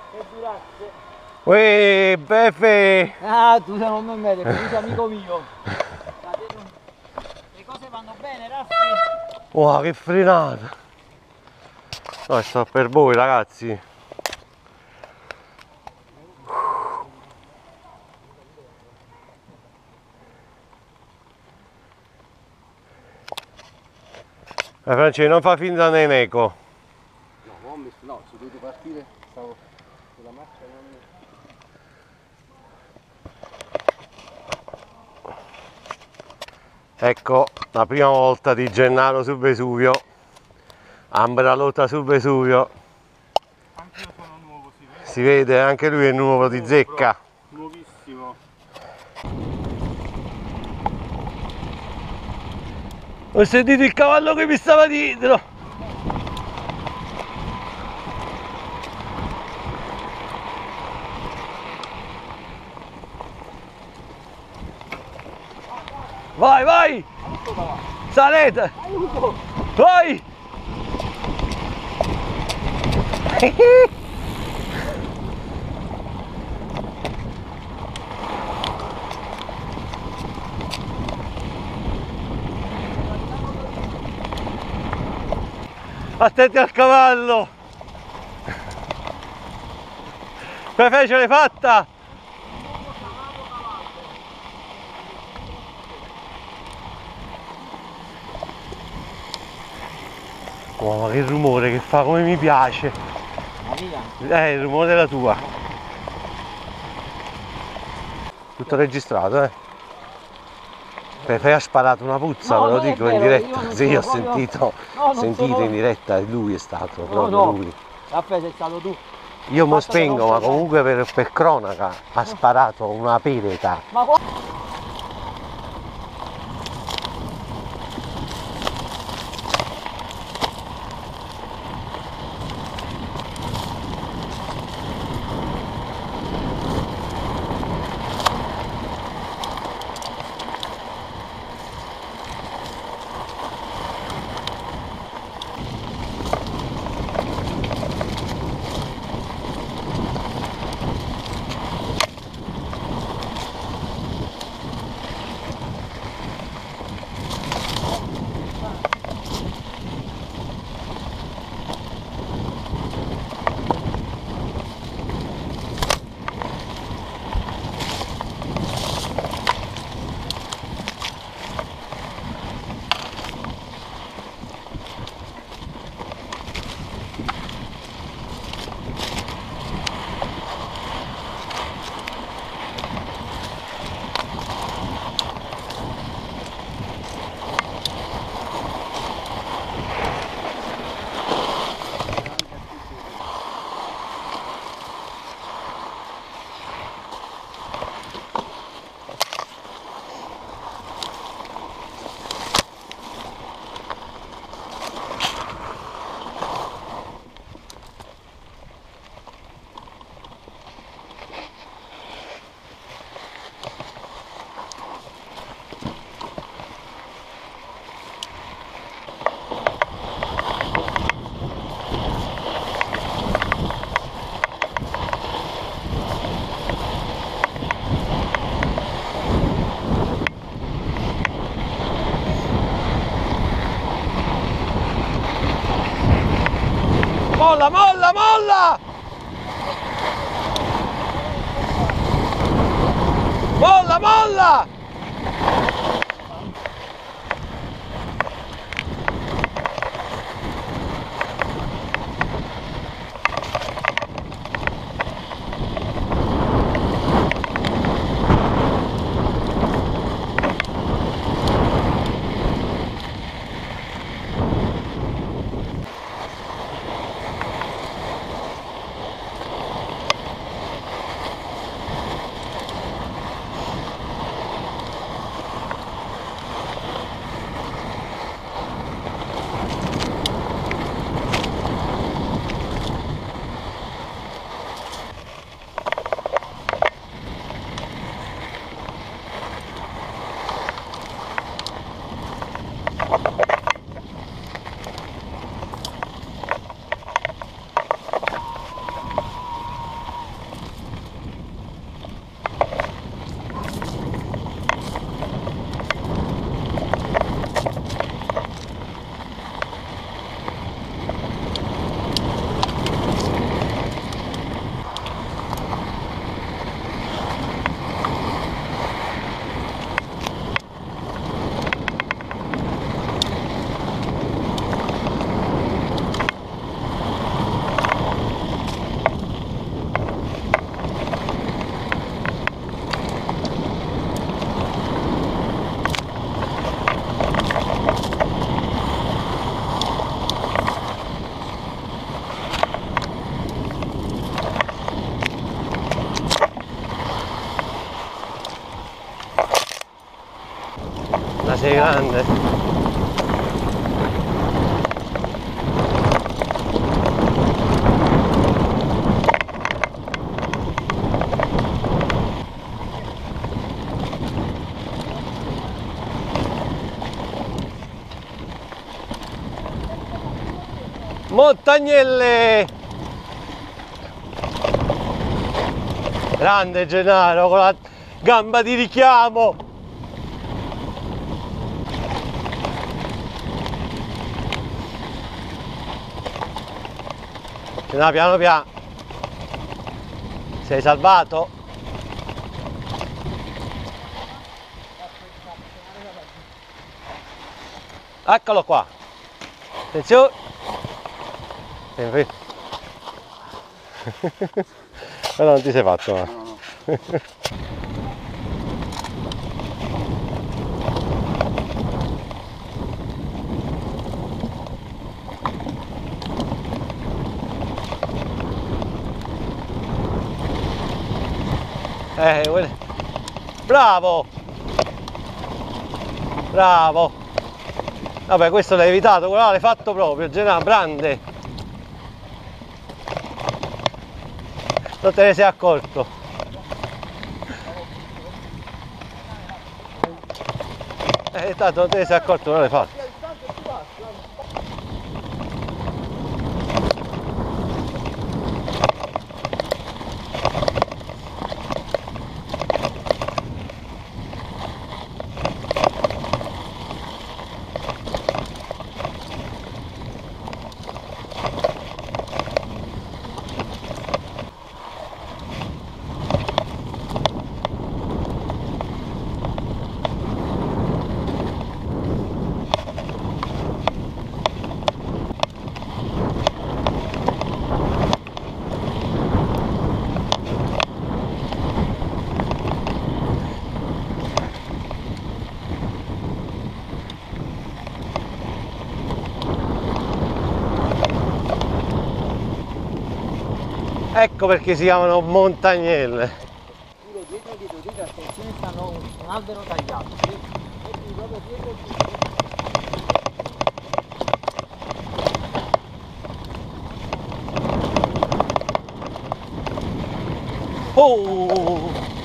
che durasse. Uè, Beffe! Ah, tu sei un me, tu sei amico mio. Le cose vanno bene, Raffi? Wow, che frenata! No, sto per voi, ragazzi. Francesco, non fa finta neneco. No, non ho messo, no, se dovuto partire, stavo sulla marcia non... Ecco, la prima volta di Gennaro sul Vesuvio. Ambra lotta sul Vesuvio. Anche io sono nuovo, si vede? Si vede, anche lui è nuovo di zecca. Nuovissimo. Ho sentito il cavallo che mi stava dietro. Vai, vai! Salete! Aiuto! Vai! Attenti al cavallo! Pepe, ce l'hai fatta! Oh, ma che rumore che fa, come mi piace! Il rumore della tua! Tutto registrato, eh? Pepe ha sparato una puzza, No, ve lo non è dico in vero, io diretta. non Sì, ho sono proprio- sentito, No, non sentito sono- in diretta, lui è stato, No, proprio no. lui. Raffi, sei stato tu. Io mo Basta che spengo, non ma puoi- comunque per cronaca ha sparato una pereta. Ma qua... Molla, molla, molla! Molla, molla! sei grande. Montagnelle! Grande Gennaro con la gamba di richiamo! Gennaro, piano piano! Sei salvato? Eccolo qua! Attenzione! Però non ti sei fatto, ma. No. Bravo! Bravo! Vabbè, questo l'hai evitato, quello là l'hai fatto proprio, Gennaro, grande! Non te ne sei accorto. Tanto non te ne sei accorto, non l'hai fatto. Ecco perché si chiamano montagnelle. Dietro, attenzione, stanno un albero tagliato. Sì. E proprio dietro. Oh!